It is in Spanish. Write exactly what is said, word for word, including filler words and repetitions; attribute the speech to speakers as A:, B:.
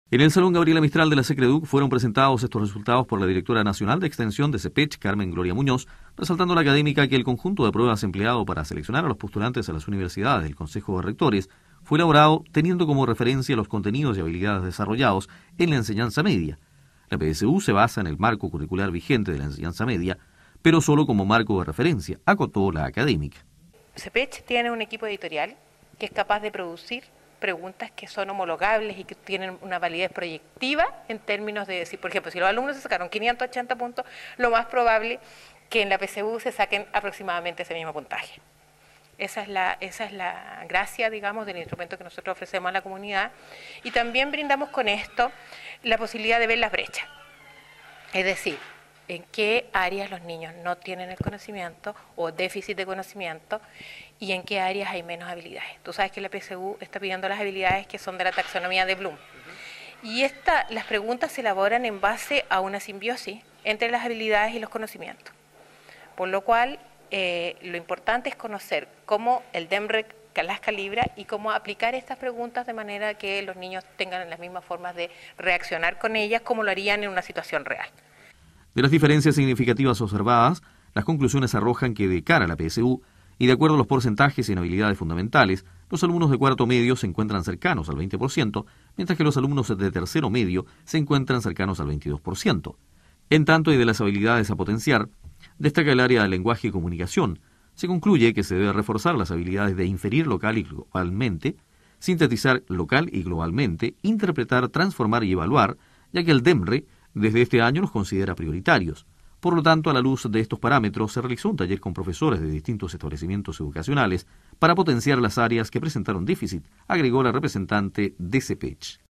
A: En el Salón Gabriela Mistral de la Secreduc fueron presentados estos resultados por la directora nacional de Extensión de CEPECH, Carmen Gloria Muñoz, resaltando a la académica que el conjunto de pruebas empleado para seleccionar a los postulantes a las universidades del Consejo de Rectores fue elaborado teniendo como referencia los contenidos y habilidades desarrollados en la enseñanza media. La P S U se basa en el marco curricular vigente de la enseñanza media, pero solo como marco de referencia, acotó la académica.
B: CEPECH tiene un equipo editorial que es capaz de producir preguntas que son homologables y que tienen una validez proyectiva en términos de decir, por ejemplo, si los alumnos se sacaron quinientos ochenta puntos, lo más probable que en la P S U se saquen aproximadamente ese mismo puntaje. Esa es la, esa es la gracia, digamos, del instrumento que nosotros ofrecemos a la comunidad. Y también brindamos con esto la posibilidad de ver las brechas. Es decir, en qué áreas los niños no tienen el conocimiento o déficit de conocimiento y en qué áreas hay menos habilidades. Tú sabes que la P S U está pidiendo las habilidades que son de la taxonomía de Bloom. Uh-huh. Y esta, las preguntas se elaboran en base a una simbiosis entre las habilidades y los conocimientos. Por lo cual, eh, lo importante es conocer cómo el DEMREC las calibra y cómo aplicar estas preguntas de manera que los niños tengan las mismas formas de reaccionar con ellas como lo harían en una situación real.
A: De las diferencias significativas observadas, las conclusiones arrojan que de cara a la P S U, y de acuerdo a los porcentajes en habilidades fundamentales, los alumnos de cuarto medio se encuentran cercanos al veinte por ciento, mientras que los alumnos de tercero medio se encuentran cercanos al veintidós por ciento. En tanto, y de las habilidades a potenciar, destaca el área de lenguaje y comunicación. Se concluye que se debe reforzar las habilidades de inferir local y globalmente, sintetizar local y globalmente, interpretar, transformar y evaluar, ya que el DEMRE desde este año los considera prioritarios. Por lo tanto, a la luz de estos parámetros, se realizó un taller con profesores de distintos establecimientos educacionales para potenciar las áreas que presentaron déficit, agregó la representante de CEPECH.